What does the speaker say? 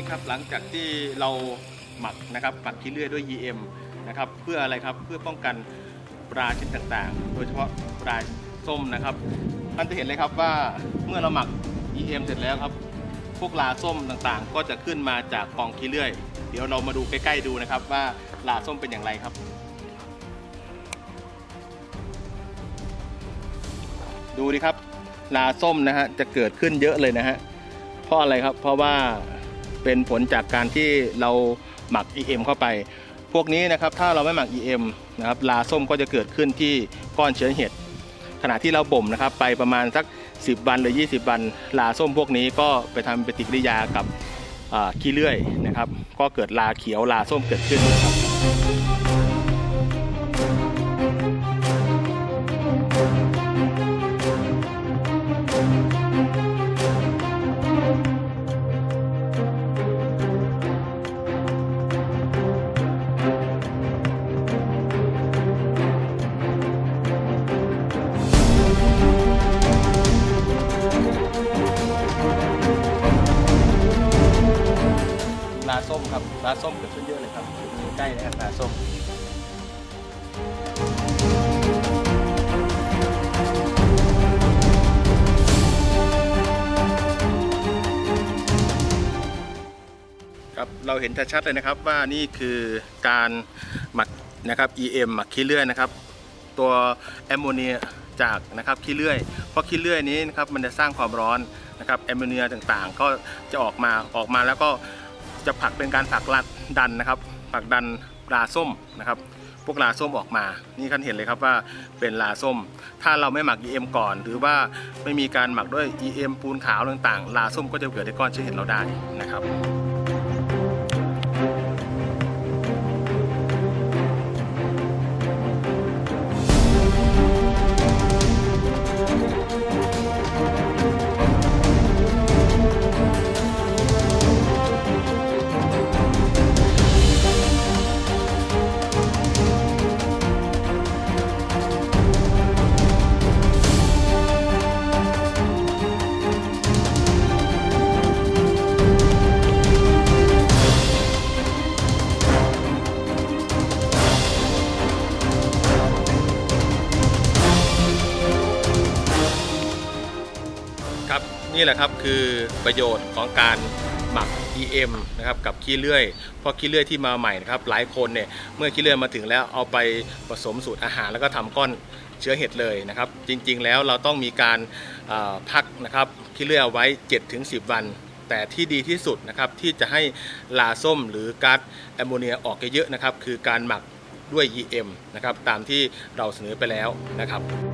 ครับหลังจากที่เราหมักนะครับหมักขี้เลื่อยด้วย EM นะครับเพื่ออะไรครับเพื่อป้องกันปลาชนิดต่างๆโดยเฉพาะปลาส้มนะครับท่านจะเห็นเลยครับว่าเมื่อเราหมัก EM เสร็จแล้วครับพวกลาส้มต่างๆก็จะขึ้นมาจากกองขี้เลื่อยเดี๋ยวเรามาดูใกล้ๆดูนะครับว่าลาส้มเป็นอย่างไรครับดูดิครับลาส้มนะฮะจะเกิดขึ้นเยอะเลยนะฮะเพราะอะไรครับเพราะว่าเป็นผลจากการที่เราหมัก EM เข้าไปพวกนี้นะครับถ้าเราไม่หมัก EM นะครับลาส้มก็จะเกิดขึ้นที่ก้อนเชื้อเห็ดขณะที่เราบ่มนะครับไปประมาณสัก10 วันหรือ20 วันลาส้มพวกนี้ก็ไปทำปฏิกิริยากับขี้เลื่อยนะครับก็เกิดลาเขียวลาส้มเกิดขึ้นนะครับลาส้มครับลาส้มเกิดขึ้นเยอะเลยครับใกล้นะครับลาส้มครับเราเห็นชัดๆเลยนะครับว่านี่คือการหมักนะครับ EM หมักขี้เลื่อยนะครับตัวแอมโมเนียจากนะครับขี้เลื่อยเพราะขี้เลื่อยนี้นะครับมันจะสร้างความร้อนนะครับแอมโมเนียต่างๆก็จะออกมาแล้วก็จะผลักเป็นการผลักดันนะครับผลักดันลาส้มนะครับพวกลาส้มออกมานี่ท่านเห็นเลยครับว่าเป็นลาส้มถ้าเราไม่หมัก EM ก่อนหรือว่าไม่มีการหมักด้วย EM ปูนขาวต่างๆลาส้มก็จะเกิดในก้อนเชื้อเห็ดเราได้นะครับครับนี่แหละครับคือประโยชน์ของการหมัก EM นะครับกับขี้เลื่อยเพราะขี้เลื่อยที่มาใหม่นะครับหลายคนเนี่ยเมื่อขี้เลื่อยมาถึงแล้วเอาไปผสมสูตรอาหารแล้วก็ทำก้อนเชื้อเห็ดเลยนะครับจริงๆแล้วเราต้องมีการพักนะครับขี้เลื่อยเอาไว้ 7-10 วันแต่ที่ดีที่สุดนะครับที่จะให้ลาส้มหรือก๊าซแอมโมเนียออกเยอะๆนะครับคือการหมักด้วย EM นะครับตามที่เราเสนอไปแล้วนะครับ